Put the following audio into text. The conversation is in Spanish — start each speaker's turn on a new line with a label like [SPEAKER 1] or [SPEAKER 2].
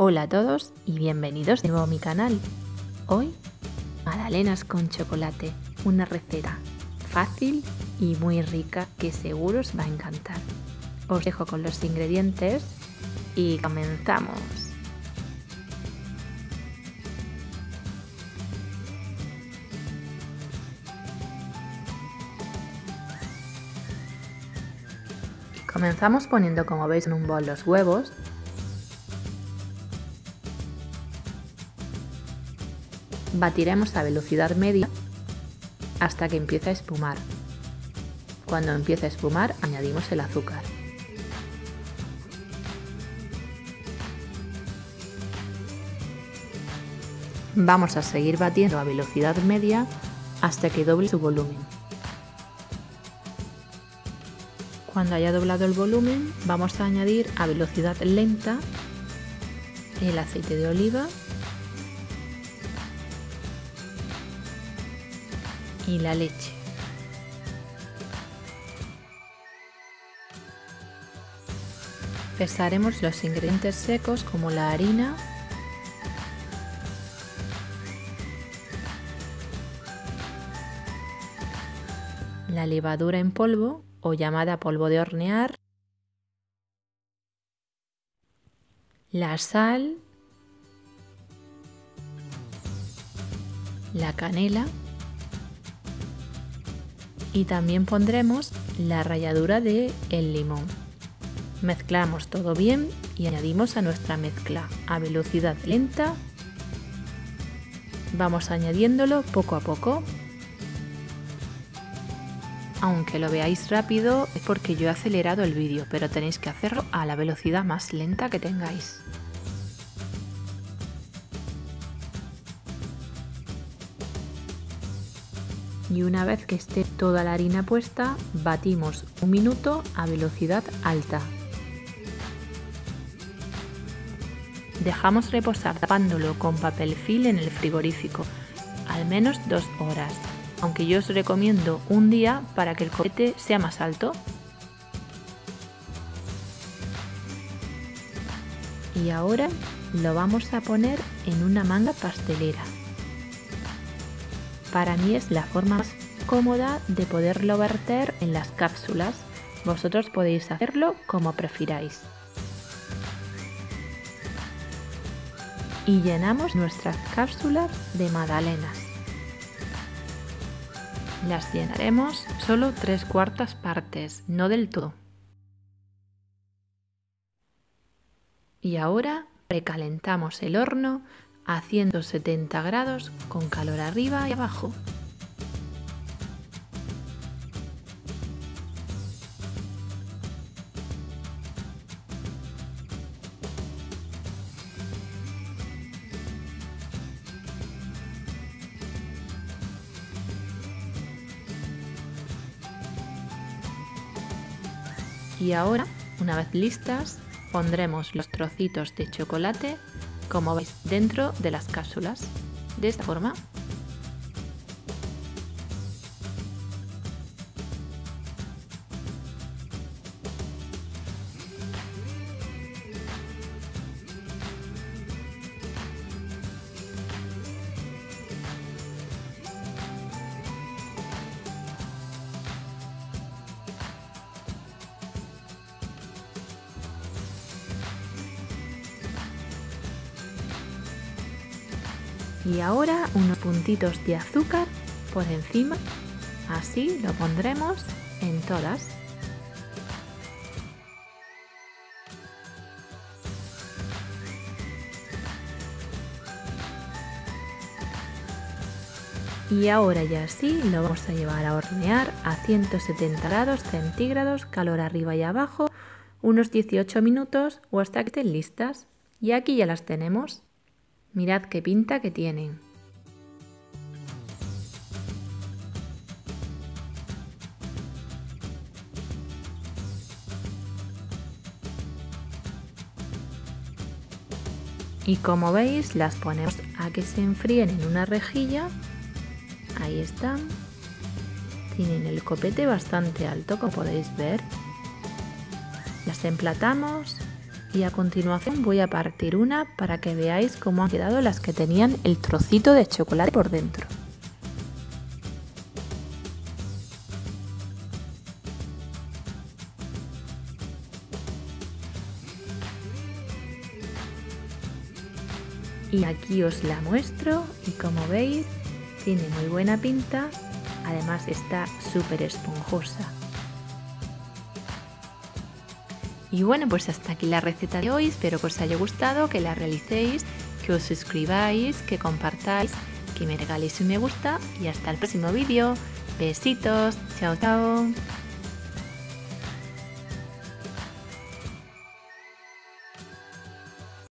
[SPEAKER 1] Hola a todos y bienvenidos de nuevo a mi canal. Hoy, magdalenas con chocolate, una receta fácil y muy rica que seguro os va a encantar. Os dejo con los ingredientes y comenzamos. Comenzamos poniendo, como veis, en un bol los huevos. Batiremos a velocidad media hasta que empiece a espumar. Cuando empiece a espumar, añadimos el azúcar. Vamos a seguir batiendo a velocidad media hasta que doble su volumen. Cuando haya doblado el volumen, vamos a añadir a velocidad lenta el aceite de oliva y la leche. Pesaremos los ingredientes secos como la harina, la levadura en polvo o llamada polvo de hornear, la sal, la canela y también pondremos la ralladura del limón. Mezclamos todo bien y añadimos a nuestra mezcla a velocidad lenta. Vamos añadiéndolo poco a poco. Aunque lo veáis rápido es porque yo he acelerado el vídeo, pero tenéis que hacerlo a la velocidad más lenta que tengáis. Y una vez que esté toda la harina puesta, batimos 1 minuto a velocidad alta. Dejamos reposar tapándolo con papel film en el frigorífico, al menos 2 horas. Aunque yo os recomiendo un día para que el copete sea más alto. Y ahora lo vamos a poner en una manga pastelera. Para mí es la forma más cómoda de poderlo verter en las cápsulas. Vosotros podéis hacerlo como prefiráis. Y llenamos nuestras cápsulas de magdalenas. Las llenaremos solo 3/4 partes, no del todo. Y ahora precalentamos el horno a 170 grados con calor arriba y abajo. Y ahora, una vez listas, pondremos los trocitos de chocolate, como veis, dentro de las cápsulas, de esta forma. Y ahora unos puntitos de azúcar por encima, así lo pondremos en todas. Y ahora ya sí lo vamos a llevar a hornear a 170 grados centígrados, calor arriba y abajo, unos 18 minutos o hasta que estén listas. Y aquí ya las tenemos. Mirad qué pinta que tienen. Y como veis, las ponemos a que se enfríen en una rejilla. Ahí están. Tienen el copete bastante alto, como podéis ver. Las emplatamos Y a continuación voy a partir una para que veáis cómo han quedado las que tenían el trocito de chocolate por dentro. Y aquí os la muestro y como veis tiene muy buena pinta, además está súper esponjosa. Y bueno, pues hasta aquí la receta de hoy, espero que os haya gustado, que la realicéis, que os suscribáis, que compartáis, que me regaléis un me gusta y hasta el próximo vídeo. Besitos, chao chao.